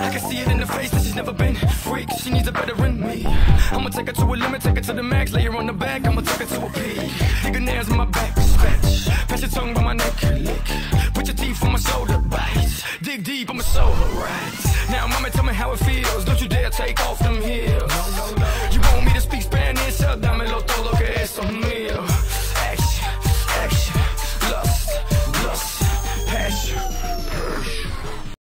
I can see it in the face that she's never been freak. She needs a better than me. I'ma take her to a limit, take her to the max, lay her on the back. I'ma take her to a peak. Dig her nails in my back, scratch. Pass your tongue by my neck, lick. Put your teeth on my shoulder, bite. Dig deep, I'ma show her right. Now, mama, tell me how it feels. Don't you dare take off them heels. You want me to speak Spanish? Dámelo todo